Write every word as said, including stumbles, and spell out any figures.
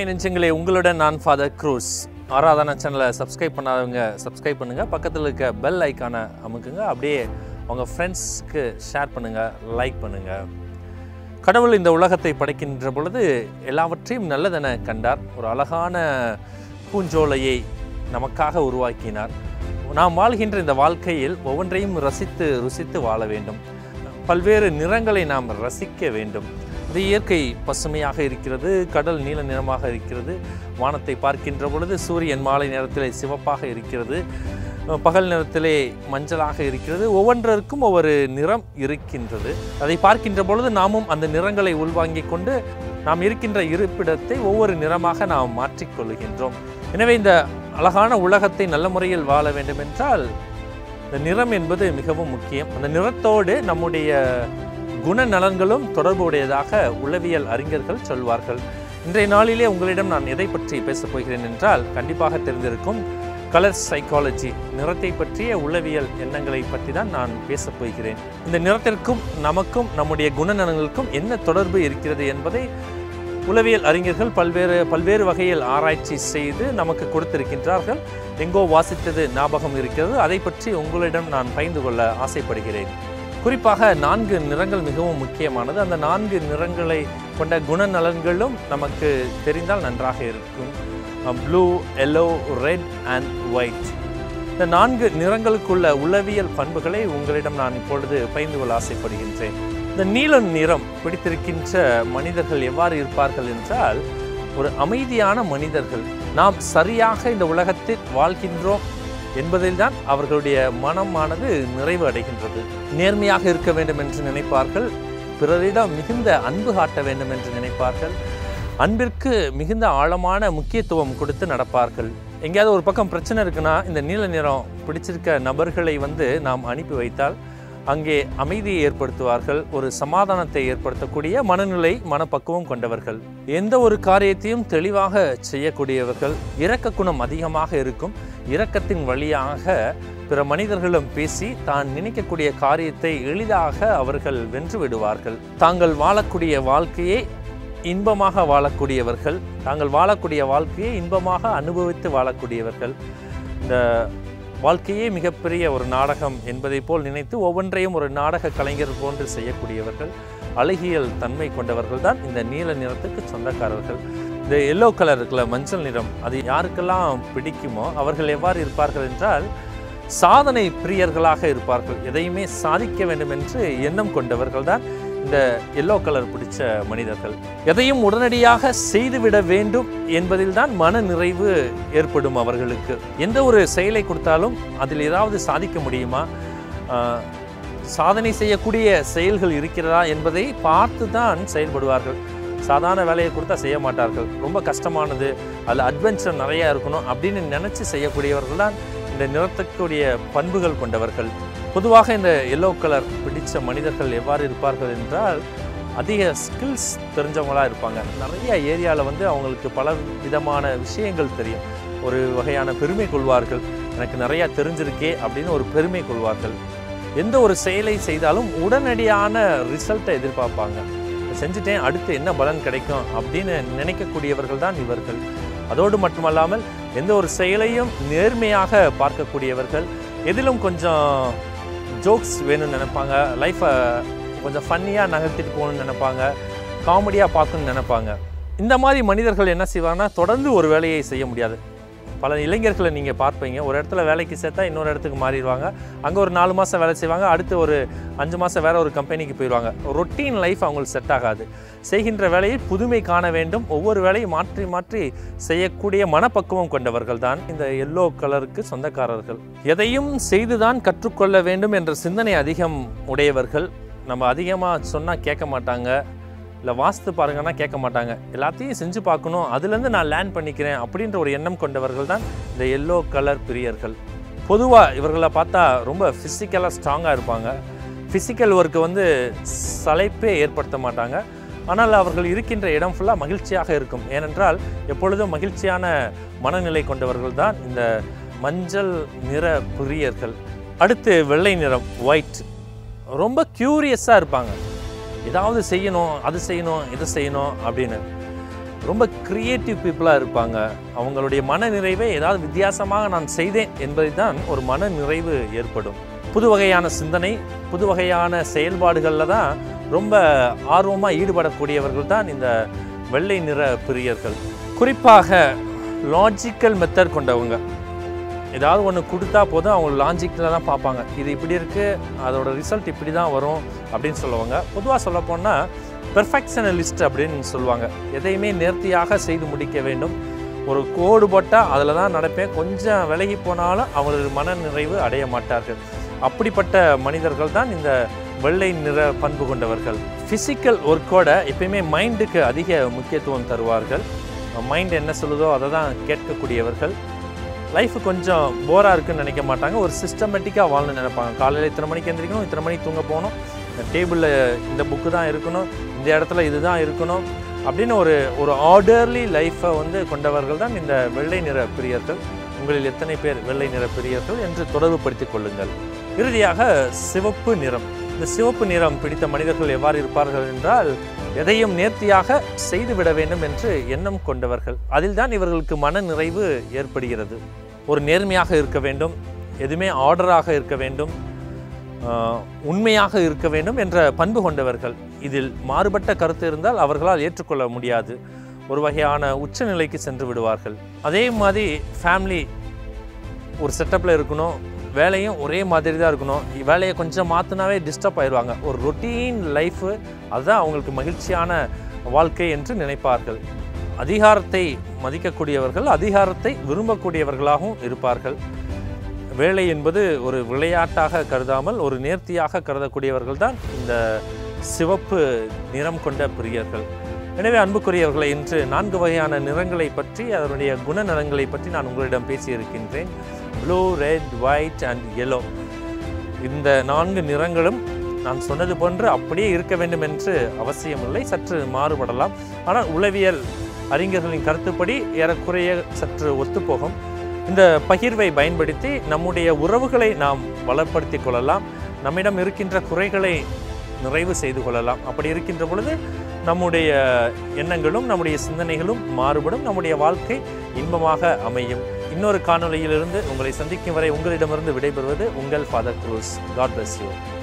Hi நெஞ்சங்களே, உங்களுடன் நான் ஃபாதர் க்ரூஸ். ஆராதனா சேனலை சப்ஸ்கிரைப் பண்ணாதவங்க சப்ஸ்கிரைப் பண்ணுங்கள், பக்கத்தில் இருக்க பெல் ஐக்கானை அமுக்குங்க, அப்படியே உங்கள் ஃப்ரெண்ட்ஸ்க்கு ஷேர் பண்ணுங்கள், லைக் பண்ணுங்கள். கடவுள் இந்த உலகத்தை படைக்கின்ற பொழுது எல்லாவற்றையும் நல்லதென கண்டார். ஒரு அழகான பூஞ்சோலையை நமக்காக உருவாக்கினார். நாம் வாழ்கின்ற இந்த வாழ்க்கையில் ஒவ்வொன்றையும் ரசித்து ருசித்து வாழ வேண்டும். பல்வேறு நிறங்களை நாம் ரசிக்க வேண்டும். இது இயற்கை பசுமையாக இருக்கிறது, கடல் நீல நிறமாக இருக்கிறது, வானத்தை பார்க்கின்ற பொழுது சூரியன் மாலை நேரத்திலே சிவப்பாக இருக்கிறது, பகல் நேரத்திலே மஞ்சளாக இருக்கிறது. ஒவ்வொன்றிற்கும் ஒவ்வொரு நிறம் இருக்கின்றது. அதை பார்க்கின்ற பொழுது நாமும் அந்த நிறங்களை உள்வாங்கிக் கொண்டு நாம் இருக்கின்ற இருப்பிடத்தை ஒவ்வொரு நிறமாக நாம் மாற்றிக்கொள்கின்றோம். எனவே இந்த அழகான உலகத்தை நல்ல முறையில் வாழ வேண்டும் என்றால் இந்த நிறம் என்பது மிகவும் முக்கியம். அந்த நிறத்தோடு நம்முடைய குணநலன்களும் தொடர்புடையதாக உளவியல் அறிஞர்கள் சொல்வார்கள். இன்றைய நாளிலே உங்களிடம் நான் எதை பற்றி பேசப் போகிறேன் என்றால், கண்டிப்பாக தெரிந்திருக்கும் கலர் சைக்காலஜி, நிறத்தை பற்றிய உளவியல் எண்ணங்களை பற்றி தான் நான் பேசப் போகிறேன். இந்த நிறத்திற்கும் நமக்கும் நம்முடைய குணநலன்களுக்கும் என்ன தொடர்பு இருக்கிறது என்பதை உளவியல் அறிஞர்கள் பல்வேறு பல்வேறு வகையில் ஆராய்ச்சி செய்து நமக்கு கொடுத்திருக்கின்றார்கள். எங்கோ வாசித்தது ஞாபகம் இருக்கிறது. அதை பற்றி உங்களிடம் நான் பகிர்ந்து கொள்ள ஆசைப்படுகிறேன். குறிப்பாக நான்கு நிறங்கள் மிகவும் முக்கியமானது. அந்த நான்கு நிறங்களை கொண்ட குணநலன்களும் நமக்கு தெரிந்தால் நன்றாக இருக்கும். Blue, yellow, red and white. இந்த நான்கு நிறங்களுக்குள்ள உளவியல் பண்புகளை உங்களிடம் நான் இப்பொழுது பகிர்ந்து கொள்ள ஆசைப்படுகின்றேன். இந்த நீல நிறம் பிடித்திருக்கின்ற மனிதர்கள் எவ்வாறு இருப்பார்கள் என்றால், ஒரு அமைதியான மனிதர்கள். நாம் சரியாக இந்த உலகத்தில் வாழ்கின்றோம் என்பதில்தான் அவர்களுடைய மனமானது நிறைவு அடைகின்றது. நேர்மையாக இருக்க வேண்டும் என்று நினைப்பார்கள். பிறரிடம் மிகுந்த அன்பு காட்ட வேண்டும் என்று நினைப்பார்கள். அன்பிற்கு மிகுந்த ஆழமான முக்கியத்துவம் கொடுத்து நடப்பார்கள். எங்கேயாவது ஒரு பக்கம் பிரச்சனை இருக்குன்னா, இந்த நீல நிறம் பிடிச்சிருக்க நபர்களை வந்து நாம் அனுப்பி வைத்தால் அங்கே அமைதியை ஏற்படுத்துவார்கள். ஒரு சமாதானத்தை ஏற்படுத்தக்கூடிய மனநிலை, மனப்பக்குவம் கொண்டவர்கள். எந்த ஒரு காரியத்தையும் தெளிவாக செய்யக்கூடியவர்கள். இரக்க குணம் அதிகமாக இருக்கும். இரக்கத்தின் வழியாக பிற மனிதர்களும் பேசி தான் நினைக்கக்கூடிய காரியத்தை எளிதாக அவர்கள் வென்று விடுவார்கள். தாங்கள் வாழக்கூடிய வாழ்க்கையை இன்பமாக வாழக்கூடியவர்கள். தாங்கள் வாழக்கூடிய வாழ்க்கையை இன்பமாக அனுபவித்து வாழக்கூடியவர்கள். இந்த வாழ்க்கையே மிகப்பெரிய ஒரு நாடகம் என்பதை போல் நினைத்து ஒவ்வொன்றையும் ஒரு நாடக கலைஞர் போன்று செய்யக்கூடியவர்கள். அழகியல் தன்மை கொண்டவர்கள் தான் இந்த நீல நிறத்துக்கு சொந்தக்காரர்கள். இந்த எல்லோ கலர் இருக்குல்ல, மஞ்சள் நிறம், அது யாருக்கெல்லாம் பிடிக்குமோ அவர்கள் எவ்வாறு இருப்பார்கள் என்றால், சாதனை பிரியர்களாக இருப்பார்கள். எதையுமே சாதிக்க வேண்டும் என்று எண்ணம் கொண்டவர்கள் தான் இந்த எல்லோ கலர் பிடிச்ச மனிதர்கள். எதையும் உடனடியாக செய்துவிட வேண்டும் என்பதில் தான் மன நிறைவு ஏற்படும் அவர்களுக்கு. எந்த ஒரு செயலை கொடுத்தாலும் அதில் ஏதாவது சாதிக்க முடியுமா, சாதனை செய்யக்கூடிய செயல்கள் இருக்கிறதா என்பதை பார்த்து தான் செயல்படுவார்கள். சாதாரண வேலையை கொடுத்தா செய்ய மாட்டார்கள். ரொம்ப கஷ்டமானது, அதில் அட்வென்ச்சர் நிறையா இருக்கணும் அப்படின்னு நினச்சி செய்யக்கூடியவர்கள் தான் இந்த நிறத்துக்குரிய பண்புகள் கொண்டவர்கள். பொதுவாக இந்த எல்லோ கலர் பிடித்த மனிதர்கள் எவ்வாறு இருப்பார்கள் என்றால், அதிக ஸ்கில்ஸ் தெரிஞ்சவங்களாக இருப்பாங்க. நிறைய ஏரியாவில் வந்து அவங்களுக்கு பல விதமான விஷயங்கள் தெரியும். ஒரு வகையான பெருமை கொள்வார்கள். எனக்கு நிறையா தெரிஞ்சிருக்கே அப்படின்னு ஒரு பெருமை கொள்வார்கள். எந்த ஒரு செயலை செய்தாலும் உடனடியான ரிசல்ட்டை எதிர்பார்ப்பாங்க. செஞ்சுட்டேன், அடுத்து என்ன பலன் கிடைக்கும் அப்படின்னு நினைக்கக்கூடியவர்கள் தான் இவர்கள். அதோடு மட்டுமல்லாமல் எந்த ஒரு செயலையும் நேர்மையாக பார்க்கக்கூடியவர்கள். எதிலும் கொஞ்சம் ஜோக்ஸ் வேணும்னு நினைப்பாங்க. லைஃப்பை கொஞ்சம் ஃபன்னியாக நகர்த்திட்டு போகணும்னு நினைப்பாங்க. காமெடியாக பார்க்கணுன்னு நினைப்பாங்க. இந்த மாதிரி மனிதர்கள் என்ன செய்வாங்கன்னா, தொடர்ந்து ஒரு வேலையை செய்ய முடியாது. பல இளைஞர்களை நீங்கள் பார்ப்பீங்க, ஒரு இடத்துல வேலைக்கு சேர்த்தா இன்னொரு இடத்துக்கு மாறிடுவாங்க. அங்கே ஒரு நாலு மாதம் வேலை செய்வாங்க, அடுத்து ஒரு அஞ்சு மாதம் வேறு ஒரு கம்பெனிக்கு போயிடுவாங்க. ரொட்டீன் லைஃப் அவங்களுக்கு செட் ஆகாது. செய்கின்ற வேலையை புதுமை காண வேண்டும். ஒவ்வொரு வேலையும் மாற்றி மாற்றி செய்யக்கூடிய மனப்பக்குவம் கொண்டவர்கள் தான் இந்த எல்லோ கலருக்கு சொந்தக்காரர்கள். எதையும் செய்துதான் கற்றுக்கொள்ள வேண்டும் என்ற சிந்தனை அதிகம் உடையவர்கள். நம்ம அதிகமாக சொன்னால் கேட்க மாட்டாங்க, இல்லை வாஸ்து பாருங்கன்னா கேட்க மாட்டாங்க. எல்லாத்தையும் செஞ்சு பார்க்கணும், அதுலேருந்து நான் லேர்ன் பண்ணிக்கிறேன் அப்படின்ற ஒரு எண்ணம் கொண்டவர்கள் தான் இந்த எல்லோ கலர் பிரியர்கள். பொதுவாக இவர்களை பார்த்தா ரொம்ப ஃபிசிக்கலாக ஸ்ட்ராங்காக இருப்பாங்க. ஃபிசிக்கல் ஒர்க்கு வந்து சளைப்பே ஏற்படுத்த மாட்டாங்க. ஆனால் அவர்கள் இருக்கின்ற இடம் ஃபுல்லாக மகிழ்ச்சியாக இருக்கும். ஏனென்றால் எப்பொழுதும் மகிழ்ச்சியான மனநிலை கொண்டவர்கள் தான் இந்த மஞ்சள் நிற பிரியர்கள். அடுத்து வெள்ளை நிறம், ஒயிட். ரொம்ப க்யூரியஸாக இருப்பாங்க. ஏதாவது செய்யணும், அது செய்யணும், இதை செய்யணும் அப்படின்னு. ரொம்ப கிரியேட்டிவ் பீப்புளாக இருப்பாங்க. அவங்களுடைய மன நிறைவை ஏதாவது வித்தியாசமாக நான் செய்தேன் என்பதை தான் ஒரு மன நிறைவு ஏற்படும். புது வகையான சிந்தனை, புது வகையான செயல்பாடுகளில் தான் ரொம்ப ஆர்வமாக ஈடுபடக்கூடியவர்கள் தான் இந்த வெள்ளை நிற பிரியர்கள். குறிப்பாக லாஜிக்கல் மெத்தட் கொண்டவங்க. ஏதாவது ஒன்று கொடுத்தா போதும் அவங்க லாஜிக்கில் தான் பார்ப்பாங்க. இது இப்படி இருக்குது, அதோட ரிசல்ட் இப்படி தான் வரும் அப்படின்னு சொல்லுவாங்க. பொதுவாக சொல்லப்போனால் பெர்ஃபெக்ஷனலிஸ்ட் அப்படின்னு சொல்லுவாங்க. எதையுமே நேர்த்தியாக செய்து முடிக்க வேண்டும். ஒரு கோடு போட்டால் அதில் தான் நடப்பேன், கொஞ்சம் விலகி போனாலும் அவங்களுக்கு மன நிறைவு அடைய மாட்டார்கள். அப்படிப்பட்ட மனிதர்கள் தான் இந்த வெள்ளை நிற பண்பு கொண்டவர்கள். ஃபிசிக்கல் ஒர்க்கோட எப்பயுமே மைண்டுக்கு அதிக முக்கியத்துவம் தருவார்கள். மைண்ட் என்ன சொல்லுதோ அதை தான் கேட்கக்கூடியவர்கள். லைஃப் கொஞ்சம் போராக இருக்குன்னு நினைக்க மாட்டாங்க. ஒரு சிஸ்டமேட்டிக்காக வாழணும்னு நினைப்பாங்க. காலையில் இத்தனை மணிக்கு எந்திரிக்கணும், இத்தனை மணிக்கு தூங்க போகணும், டேபிளில் இந்த புக்கு தான் இருக்கணும், இந்த இடத்துல இது தான் இருக்கணும் அப்படின்னு ஒரு ஒரு ஆர்டர்லி லைஃப்பை வந்து கொண்டவர்கள் தான் இந்த வெள்ளை நிற பிரியர்கள். உங்களில் எத்தனை பேர் வெள்ளை நிற பிரியர்கள் என்று தொடர்பு படுத்திக் கொள்ளுங்கள். இறுதியாக சிவப்பு நிறம். இந்த சிவப்பு நிறம் பிடித்த மனிதர்கள் எவ்வாறு இருப்பார்கள் என்றால், எதையும் நேர்த்தியாக செய்துவிட வேண்டும் என்று எண்ணம் கொண்டவர்கள். அதில் தான் இவர்களுக்கு மன நிறைவு ஏற்படுகிறது. ஒரு நேர்மையாக இருக்க வேண்டும், எதுவுமே ஆர்டராக இருக்க வேண்டும், உண்மையாக இருக்க வேண்டும் என்ற பண்பு கொண்டவர்கள். இதில் மாறுபட்ட கருத்து இருந்தால் அவர்களால் ஏற்றுக்கொள்ள முடியாது. ஒரு வகையான உச்சநிலைக்கு சென்று விடுவார்கள். அதே மாதிரி ஃபேமிலி ஒரு செட்டப்பில் இருக்கணும், வேலையும் ஒரே மாதிரி தான் இருக்கணும். வேலையை கொஞ்சம் மாற்றினாவே டிஸ்டர்ப் ஆயிடுவாங்க. ஒரு ரொட்டீன் லைஃபு அதுதான் அவங்களுக்கு மகிழ்ச்சியான வாழ்க்கை என்று நினைப்பார்கள். அதிகாரத்தை மதிக்கக்கூடியவர்கள், அதிகாரத்தை விரும்பக்கூடியவர்களாகவும் இருப்பார்கள். வேலை என்பது ஒரு விளையாட்டாக கருதாமல் ஒரு நேர்த்தியாக கருதக்கூடியவர்கள் தான் இந்த சிவப்பு நிறம் கொண்ட பிரியர்கள். எனவே அன்புக்குரியவர்களை, இன்று நான்கு வகையான நிறங்களை பற்றி, அதனுடைய குணநலங்களை பற்றி நான் உங்களிடம் பேசியிருக்கின்றேன். Blue, red, white and yellow. இந்த நான்கு நிறங்களும் நான் சொன்னது போன்று அப்படியே இருக்க வேண்டும் என்று அவசியமில்லை. சற்று மாறுபடலாம். ஆனால் உளவியல் அறிஞர்களின் கருத்துப்படி ஏறக்குறைய சற்று ஒத்துப்போகும். இந்த பகிர்வை பயன்படுத்தி நம்முடைய உறவுகளை நாம் வளப்படுத்தி கொள்ளலாம். நம்மிடம் இருக்கின்ற குறைகளை நிறைவு செய்து கொள்ளலாம். அப்படி இருக்கின்ற பொழுது நம்முடைய எண்ணங்களும் நம்முடைய சிந்தனைகளும் மாறுபடும். நம்முடைய வாழ்க்கை இன்பமாக அமையும். இன்னொரு காணொளியிலிருந்து உங்களை சந்திக்கும் வரை உங்களிடமிருந்து விடைபெறுவது உங்கள் father Cruz. God bless you.